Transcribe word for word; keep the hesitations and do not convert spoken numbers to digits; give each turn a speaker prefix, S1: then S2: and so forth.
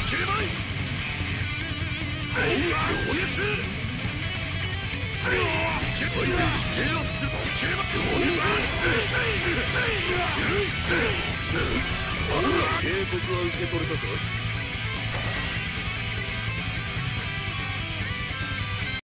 S1: 警告は受け取れたか。